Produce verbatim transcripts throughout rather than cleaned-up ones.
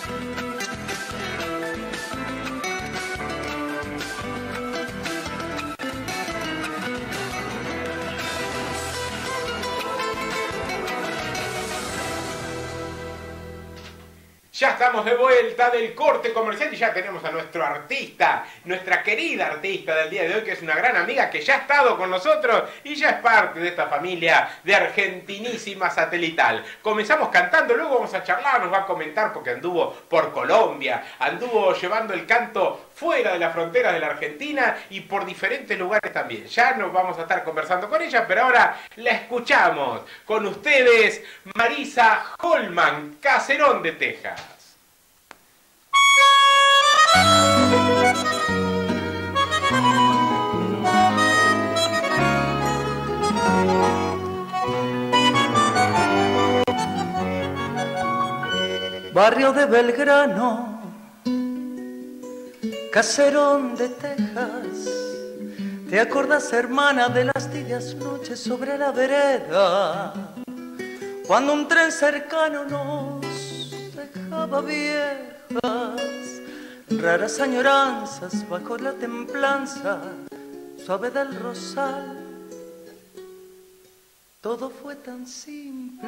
Ya estamos de vuelta del corte comercial y ya tenemos a nuestro artista, nuestra querida artista del día de hoy, que es una gran amiga que ya ha estado con nosotros y ya es parte de esta familia de Argentinísima Satelital. Comenzamos cantando, luego vamos a charlar, nos va a comentar porque anduvo por Colombia, anduvo llevando el canto fuera de las fronteras de la Argentina y por diferentes lugares también. Ya nos vamos a estar conversando con ella, pero ahora la escuchamos con ustedes, Marisa Holman, Caserón de Texas. Barrio de Belgrano, Caserón de Texas, ¿te acordás, hermana, de las tibias noches sobre la vereda? Cuando un tren cercano nos dejaba viejas, raras añoranzas bajo la templanza suave del rosal. Todo fue tan simple,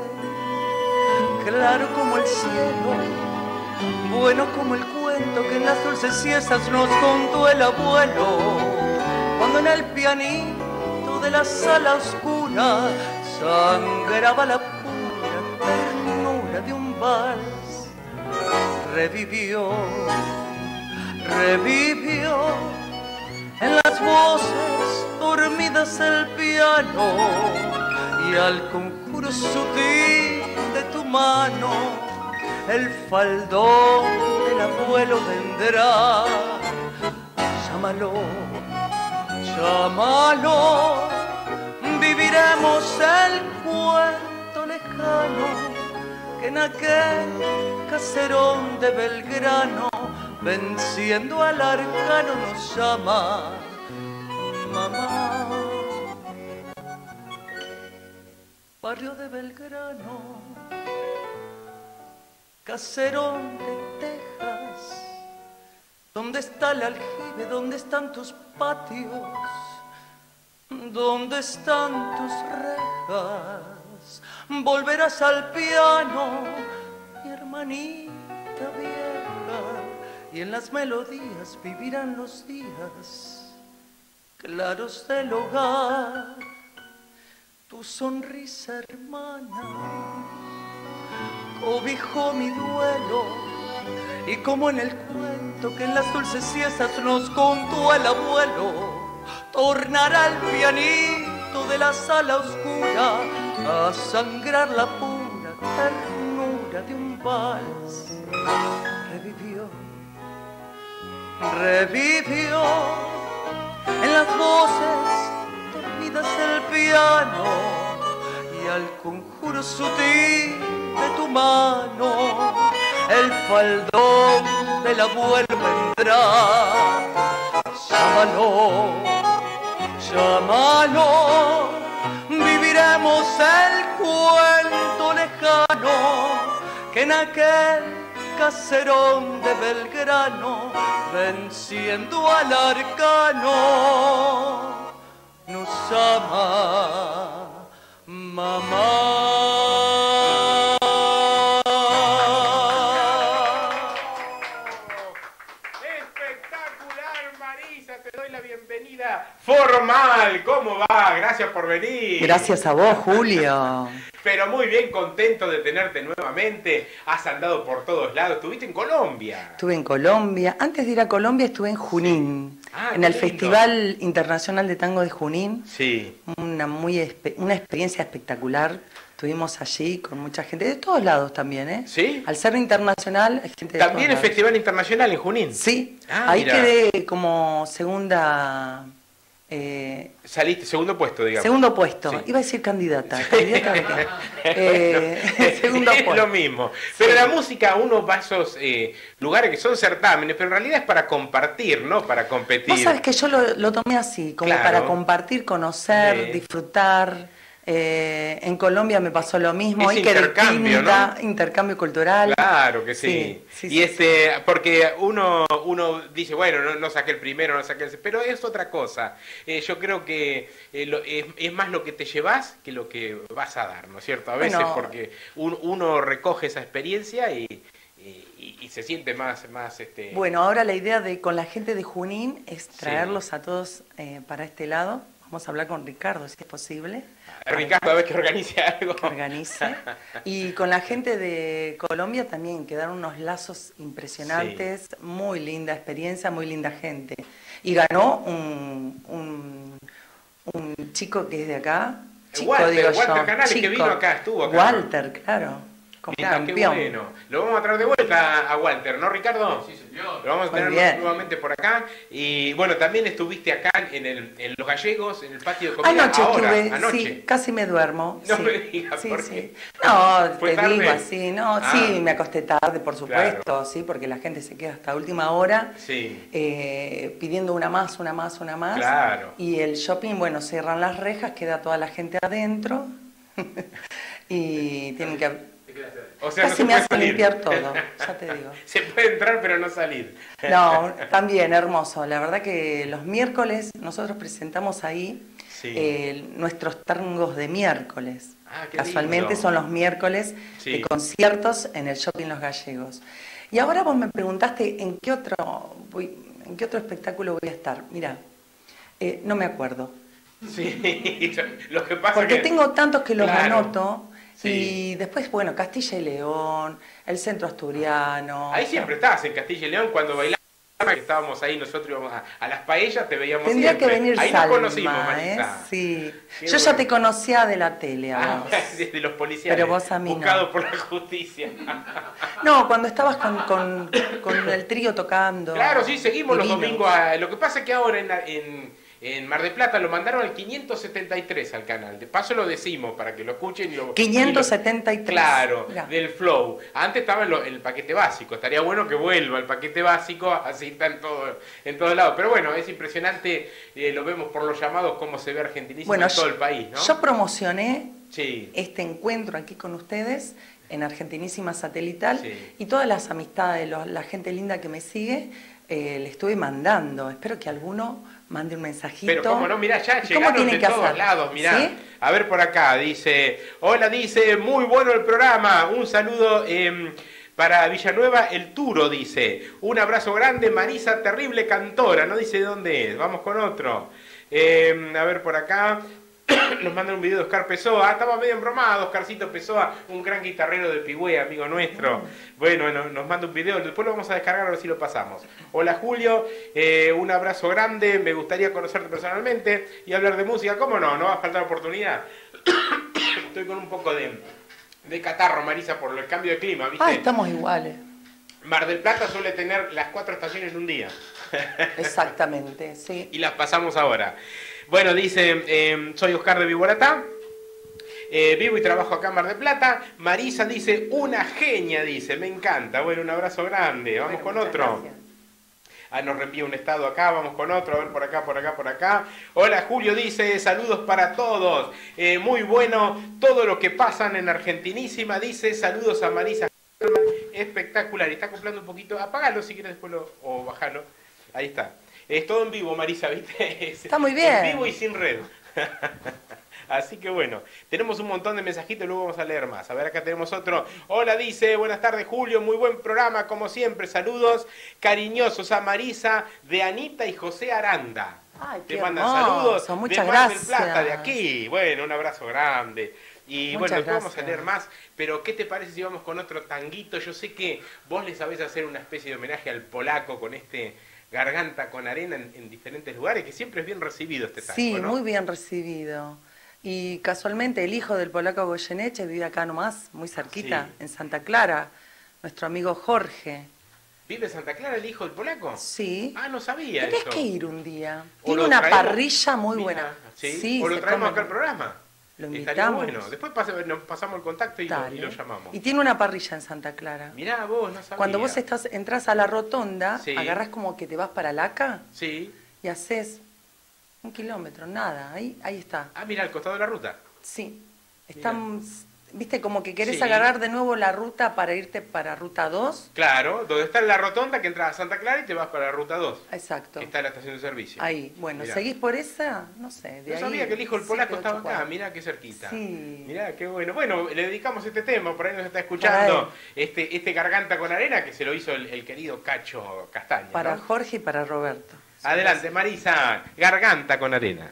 claro como el cielo, bueno como el cuento que en las dulces siestas nos contó el abuelo, cuando en el pianito de la sala oscura sangraba la pura ternura de un vals. Revivió, revivió en las voces dormidas el piano, y al conjuro sutil de tu mano el faldón del abuelo vendrá. Llámalo, llámalo, viviremos el cuento lejano que en aquel caserón de Belgrano, venciendo al arcano, nos llama mamá. Barrio de Belgrano, Caserón de Texas, ¿dónde está el aljibe? ¿Dónde están tus patios? ¿Dónde están tus rejas? Volverás al piano, mi hermanita vieja, y en las melodías vivirán los días claros del hogar. Tu sonrisa, hermana, cobijó mi duelo, y como en el cuento que en las dulces siestas nos contó el abuelo, tornará el pianito de la sala oscura a sangrar la pura ternura de un vals. Revivió, revivió en las voces dormidas del piano, y al conjuro sutil de tu mano el faldón del abuelo vendrá. Llámalo, llámalo, viviremos el cuento lejano que en aquel caserón de Belgrano, venciendo al arcano, nos ama mamá. Formal, ¿cómo va? Gracias por venir. Gracias a vos, Julio. Pero muy bien, contento de tenerte nuevamente. Has andado por todos lados. Estuviste en Colombia. Estuve en Colombia. Antes de ir a Colombia estuve en Junín. Ah, en el lindo. Festival Internacional de Tango de Junín. Sí. Una, muy, una experiencia espectacular. Estuvimos allí con mucha gente de todos lados también, ¿eh? ¿Sí? Al ser internacional, hay gente de ¿También el todos lados. Festival Internacional en Junín? Sí. Ah, ahí mira. quedé como segunda... Eh, Saliste segundo puesto, digamos. Segundo puesto, Sí. iba a decir candidata, candidata de qué? eh, segundo es puesto. lo mismo. Pero Sí. la música, uno va a esos eh, lugares que son certámenes, pero en realidad es para compartir, no para competir. Vos sabés que yo lo, lo tomé así, como Claro. para compartir, conocer, Sí. disfrutar, Eh, en Colombia me pasó lo mismo. Es Hay que intercambio, distinta, ¿no? Intercambio cultural. Claro que sí. Sí, sí, y sí, este, sí. Porque uno, uno dice, bueno, no, no saqué el primero, no saqué el... Pero es otra cosa. Eh, yo creo que eh, lo, es, es más lo que te llevas que lo que vas a dar, ¿no es cierto? A veces Bueno, porque un, uno recoge esa experiencia y, y, y se siente más... más este... Bueno, ahora la idea de con la gente de Junín es traerlos sí. a todos eh, para este lado. Vamos a hablar con Ricardo, si es posible. Ricardo, a ver que organice algo. Que organice. Y con la gente de Colombia también quedaron unos lazos impresionantes, sí. Muy linda experiencia, muy linda gente. Y ganó un, un, un chico que es de acá. Chico, Walter, digo Walter yo. Canales, chico. que vino acá, estuvo acá. Walter, claro. Como Mira, campeón. Qué bueno. Lo vamos a traer de vuelta a Walter, ¿no, Ricardo? Sí, señor. Lo vamos a tener nuevamente por acá. Y bueno, también estuviste acá en, el, en Los Gallegos, en el patio de comida. Anoche ahora, estuve, anoche. Sí, casi me duermo. No sí. me digas, sí, ¿por sí. qué? No, ¿Fue te tarde? digo así, no, Ah. sí, me acosté tarde, por supuesto, Claro. Sí, porque la gente se queda hasta última hora Sí. eh, pidiendo una más, una más, una más. Claro. Y el shopping, bueno, cierran las rejas, queda toda la gente adentro y tienen que... O sea, Casi no me se hace puede salir. limpiar todo, ya te digo. Se puede entrar pero no salir. No, también hermoso. La verdad que los miércoles nosotros presentamos ahí Sí. eh, nuestros tangos de miércoles. Ah, qué Casualmente lindo. son los miércoles Sí. de conciertos en el Shopping Los Gallegos. Y ahora vos me preguntaste en qué otro, voy, en qué otro espectáculo voy a estar. Mira, eh, no me acuerdo. Sí, lo que pasa Porque que... tengo tantos que los Claro. anoto. Sí. Y después, bueno, Castilla y León, el Centro Asturiano. Ahí siempre estabas en Castilla y León cuando bailabas, que estábamos ahí, nosotros íbamos a, a las paellas, te veíamos Tendría siempre. que venir ahí Salma, nos conocimos, ¿eh? Marisa. Sí. Qué Yo ya bueno. te conocía de la tele, a Ah, vos. desde los policías. Pero vos a mí no. Buscado por la justicia. No, cuando estabas con, con, con el trío tocando. Claro, sí, seguimos los Divinos. domingos. A, lo que pasa es que ahora en, la- en, en Mar del Plata lo mandaron al quinientos setenta y tres al canal. De paso lo decimos para que lo escuchen. Y lo, quinientos y lo- setenta y tres. Claro, Mirá. del Flow. Antes estaba en lo- el paquete básico. Estaría bueno que vuelva el paquete básico, así está en, todo, en todos lados. Pero bueno, es impresionante, eh, lo vemos por los llamados, cómo se ve Argentinísimo Bueno, en todo yo- el país, ¿no? Yo promocioné Sí, este encuentro aquí con ustedes en Argentinísima Satelital Sí. y todas las amistades, los- la gente linda que me sigue, eh, le estuve mandando. Espero que alguno mande un mensajito. pero cómo no, mirá, ya ¿Y cómo llegaron tienen de que todos hacer? lados, mirá. ¿Sí? A ver por acá, dice, hola, dice, muy bueno el programa, un saludo eh, para Villanueva, el Turo, dice, un abrazo grande, Marisa, terrible cantora, no dice de dónde es, vamos con otro. Eh, a ver por acá, nos mandan un video de Oscar Pessoa, ah, estaba medio embromado, Oscarcito Pessoa, un gran guitarrero de Pigüé, amigo nuestro. Bueno, no- nos manda un video, después lo vamos a descargar a ver si lo pasamos. Hola Julio, eh, un abrazo grande, me gustaría conocerte personalmente y hablar de música, ¿cómo no? No va a faltar oportunidad. Estoy con un poco de, de catarro, Marisa, por el cambio de clima, ¿viste? Ah, estamos iguales. Mar del Plata suele tener las cuatro estaciones en un día. Exactamente, sí. Y las pasamos ahora. Bueno, dice, eh, soy Oscar de Viboratá, eh, vivo y trabajo acá en Mar del Plata. Marisa dice, una genia, dice, me encanta. Bueno, un abrazo grande, vamos Bueno, con muchas otro. gracias. Ah, nos reenvía un estado acá, vamos con otro, a ver por acá, por acá, por acá. Hola Julio, dice, saludos para todos. Eh, muy bueno todo lo que pasan en Argentinísima, dice, saludos a Marisa. Espectacular, y está acoplando un poquito, apágalo si quieres después lo, o bajalo. Ahí está. Es todo en vivo, Marisa, ¿viste? Es- Está muy bien. En vivo y sin red. Así que bueno, tenemos un montón de mensajitos, luego vamos a leer más. A ver, acá tenemos otro. Hola, dice, buenas tardes Julio, muy buen programa, como siempre. Saludos cariñosos a Marisa, de Anita y José Aranda. Ay, Te qué mandan hermoso, saludos muchas de Mar del gracias. Plata, de aquí. Bueno, un abrazo grande. Y Muchas bueno, después vamos a gracias. leer más, pero ¿qué te parece si vamos con otro tanguito? Yo sé que vos le sabés hacer una especie de homenaje al polaco con este Garganta con Arena en, en diferentes lugares, que siempre es bien recibido este tango, Sí, ¿no? muy bien recibido. Y casualmente el hijo del polaco Goyeneche vive acá nomás, muy cerquita, Sí. en Santa Clara, nuestro amigo Jorge. ¿Vive en Santa Clara el hijo del polaco? Sí. Ah, no sabía Tenés eso. que ir un día. O Tiene lo una traemos- parrilla muy Mira, buena. ¿sí? O lo se traemos come- acá al programa. Lo Estaría invitamos. bueno. Después pasa- nos pasamos el contacto y lo, Dale. y lo llamamos. Y tiene una parrilla en Santa Clara. Mirá, vos, no sabía. Cuando vos estás, entras a la rotonda, Sí. agarrás como que te vas para Laca Sí. y haces un kilómetro, nada. Ahí, ahí está. Ah, mira, al costado de la ruta. Sí, están, viste, como que querés Sí. agarrar de nuevo la ruta para irte para Ruta dos. Claro, donde está la rotonda que entras a Santa Clara y te vas para la Ruta dos. Exacto. Que está la estación de servicio. Ahí, bueno, Mirá. ¿seguís por esa? No sé, de No ahí... sabía que el hijo del siete, polaco ocho estaba acá, cuadras. mirá qué cerquita. Sí. Mirá, qué bueno. Bueno, le dedicamos este tema, por ahí nos está escuchando, Ay. este, este Garganta con Arena que se lo hizo el, el querido Cacho Castaña. Para ¿no? Jorge y para Roberto. Adelante, Marisa, Garganta con Arena.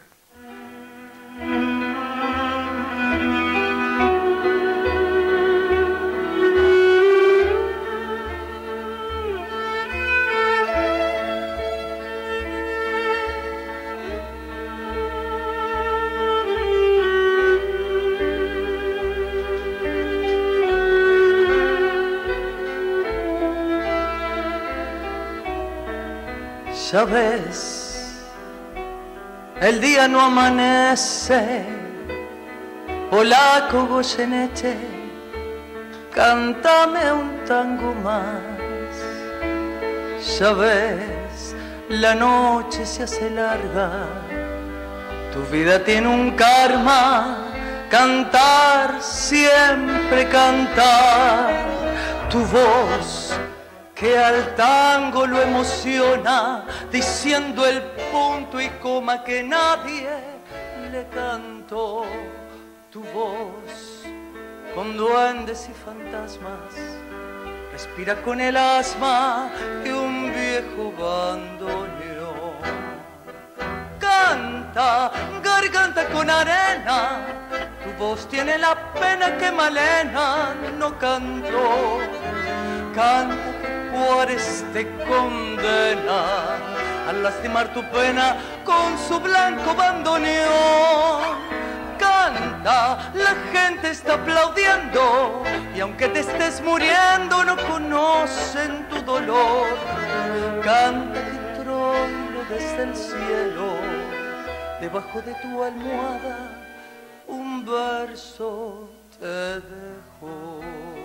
Ya ves, el día no amanece, polaco Goyeneche, cántame un tango más. Ya ves, la noche se hace larga, tu vida tiene un karma, cantar, siempre cantar, tu voz que al tango lo emociona, diciendo el punto y coma que nadie le cantó. Tu voz, con duendes y fantasmas, respira con el asma de un viejo bandoneón. Canta, garganta con arena, tu voz tiene la pena que Malena no cantó. Canta que Juárez te condena a lastimar tu pena con su blanco bandoneón. Canta, la gente está aplaudiendo y aunque te estés muriendo no conocen tu dolor. Canta que Troilo desde el cielo, debajo de tu almohada, un verso te dejó.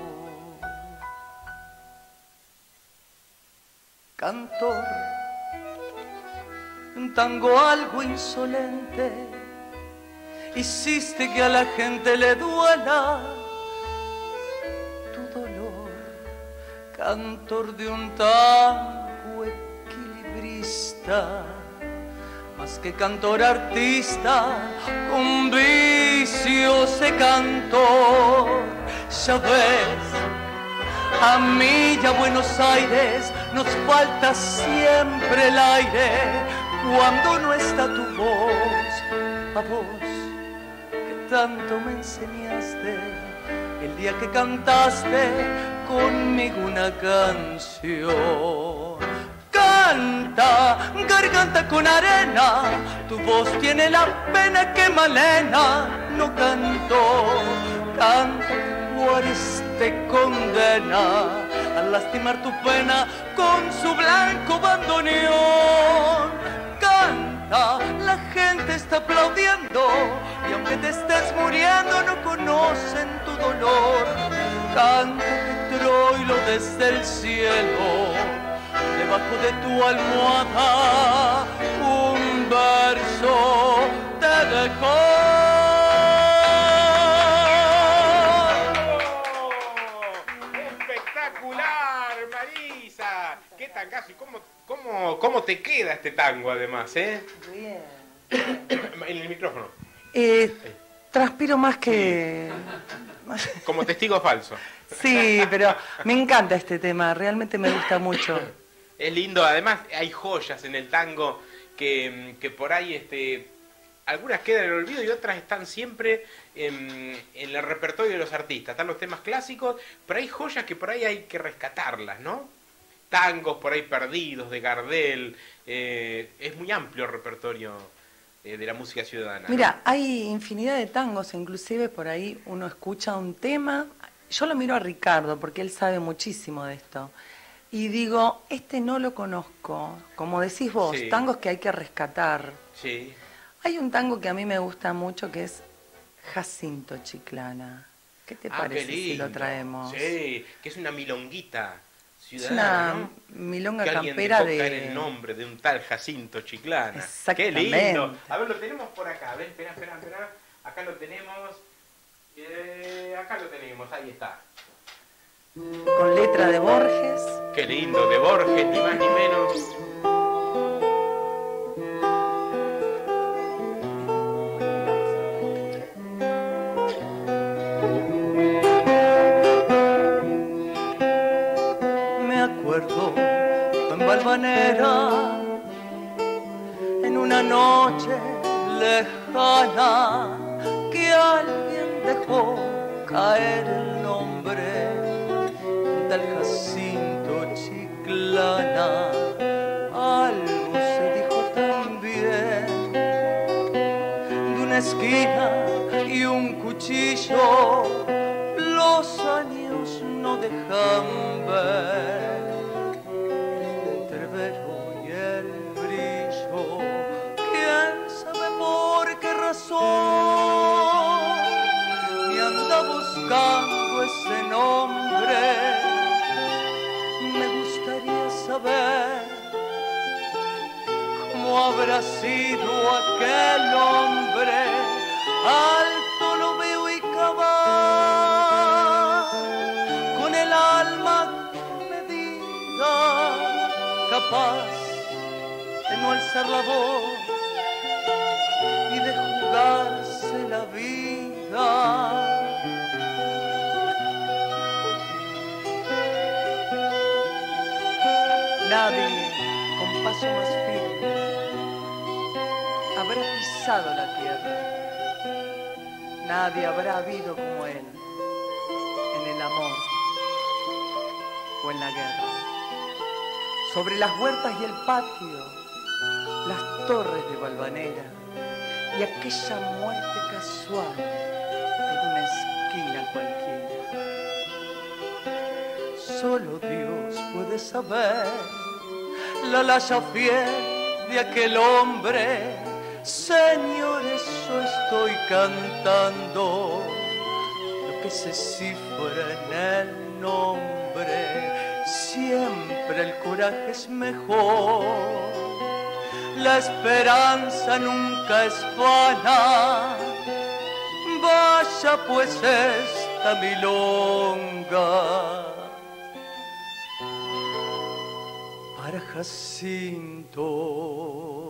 Cantor, un tango algo insolente, hiciste que a la gente le duela tu dolor. Cantor de un tango equilibrista, más que cantor artista, con vicios de cantor. Ya ves, a mí y a Buenos Aires nos falta siempre el aire cuando no está tu voz. A vos que tanto me enseñaste el día que cantaste conmigo una canción. Canta, garganta con arena, tu voz tiene la pena que Malena no cantó. Canta que Juárez te condena a lastimar tu pena con su blanco bandoneón. Canta, la gente está aplaudiendo y aunque te estés muriendo no conocen tu dolor. Canta que Troilo desde el cielo, debajo de tu almohada, un verso te dejó. ¿Qué tangazo? ¿Y cómo, cómo, cómo te queda este tango además, eh? Bien. En el micrófono. Eh, transpiro más que... Como testigo falso. Sí, pero me encanta este tema, realmente me gusta mucho. Es lindo, además hay joyas en el tango que, que por ahí este, algunas quedan en el olvido y otras están siempre en, en el repertorio de los artistas. Están los temas clásicos, pero hay joyas que por ahí hay que rescatarlas, ¿no? Tangos por ahí perdidos de Gardel, eh, es muy amplio el repertorio eh, de la música ciudadana. Mira, ¿no? hay infinidad de tangos, inclusive por ahí uno escucha un tema, yo lo miro a Ricardo porque él sabe muchísimo de esto, y digo, este no lo conozco, como decís vos, Sí. tangos que hay que rescatar. Sí. Hay un tango que a mí me gusta mucho que es Jacinto Chiclana. ¿Qué te Ah, parece qué si lo lindo. traemos? Sí, que es una milonguita Es ciudadana, una ¿no? milonga Que alguien campera dejó de... caer el nombre de un tal Jacinto Chiclana. Qué Exactamente. lindo. A ver, lo tenemos por acá. A ver, espera, espera, espera. Acá lo tenemos. Eh, acá lo tenemos, ahí está. Con letra de Borges. Qué lindo, de Borges, ni más ni menos. Me acuerdo en Valvanera, en una noche lejana, que alguien dejó caer el nombre del Jacinto Chiclana. Algo se dijo también de una esquina y un cuchillo. Los años no dejan ver el entrevero y el brillo. ¿Quién sabe por qué razón me anda buscando ese nombre? Me gustaría saber cómo habrá sido aquel hombre. Alto lo veo y cabal, con el alma medida, capaz de no alzar la voz y de jugarse la vida. Nadie con paso más firme habrá pisado la tierra. Nadie habrá habido como él en el amor o en la guerra. Sobre las huertas y el patio, las torres de Valvanera y aquella muerte casual en una esquina cualquiera. Solo Dios puede saber la laya fiel de aquel hombre. Señores, yo estoy cantando lo que se cifra en el nombre. Siempre el coraje es mejor, la esperanza nunca es vana. Vaya pues esta milonga para Jacinto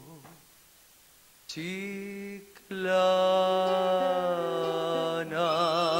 Chiclana.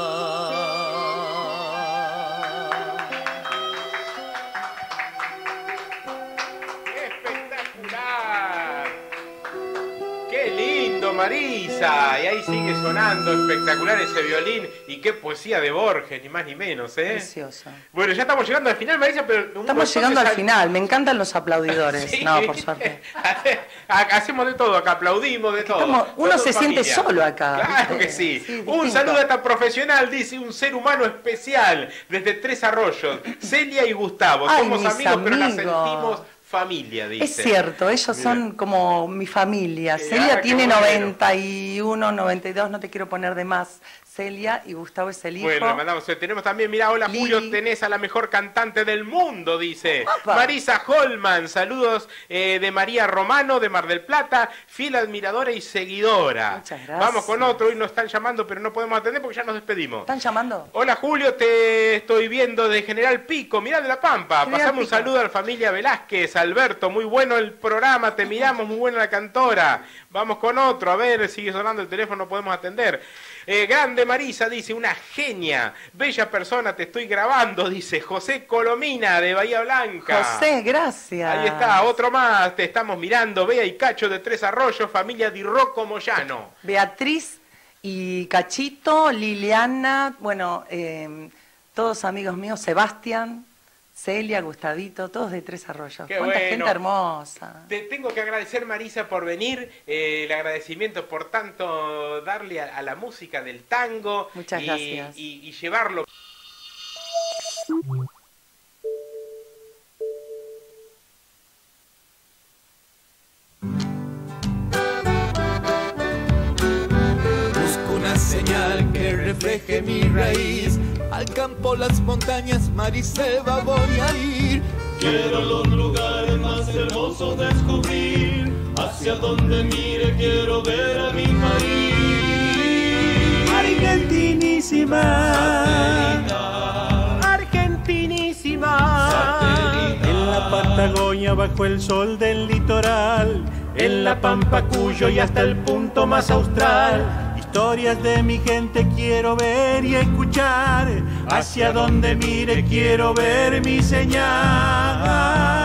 ¡Espectacular! ¡Qué lindo, Marisa! Y ahí sigue sonando espectacular ese violín. Y qué poesía de Borges, ni más ni menos, ¿eh? Preciosa. Bueno, ya estamos llegando al final, Marisa, pero... Estamos llegando al final, me encantan los aplaudidores. Sí. No, por suerte. Hacemos de todo acá, aplaudimos de todo. Estamos, uno Todo se familia. siente solo acá. Claro que ¿viste? sí. Sí, un distinto. saludo a esta profesional, dice, un ser humano especial, desde Tres Arroyos, Celia y Gustavo. Ay, Somos mis amigos, pero las amigos. sentimos familia, dice. Es cierto, ellos Mira. son como mi familia. Eh, Celia ah, qué tiene bueno. noventa y uno, noventa y dos, no te quiero poner de más. Celia y Gustavo es el hijo. Bueno, le mandamos, tenemos también, mira, hola Lili. Julio, tenés a la mejor cantante del mundo, dice. Opa. Marisa Holman, saludos eh, de María Romano, de Mar del Plata, fiel admiradora y seguidora. Muchas gracias. Vamos con otro, hoy nos están llamando, pero no podemos atender porque ya nos despedimos. ¿Están llamando? Hola Julio, te estoy viendo de General Pico, mirá de La Pampa. General Pasamos un Pico. saludo a la familia Velázquez, Alberto, muy bueno el programa, te miramos, muy buena la cantora. Vamos con otro, a ver, sigue sonando el teléfono, no podemos atender. Eh, grande Marisa, dice, una genia, bella persona, te estoy grabando, dice José Colomina de Bahía Blanca. José, gracias. Ahí está, otro más, te estamos mirando, Bea y Cacho de Tres Arroyos, familia Di Rocco Moyano. Beatriz y Cachito, Liliana, bueno, eh, todos amigos míos, Sebastián, Celia, Gustavito, todos de Tres Arroyos. Qué Cuánta bueno. gente hermosa. Te tengo que agradecer, Marisa, por venir, eh, el agradecimiento por tanto darle a, a la música del tango. Muchas y, gracias. Y, y llevarlo. Busco una señal que refleje mi raíz. Al campo, las montañas, mar y selva voy a ir. Quiero los lugares más hermosos descubrir. Hacia donde mire quiero ver a mi país. Argentinísima. En la Patagonia bajo el sol del litoral, en la Pampa, Cuyo y hasta el punto más austral. Historias de mi gente quiero ver y escuchar, hacia donde mire quiero ver mi señal.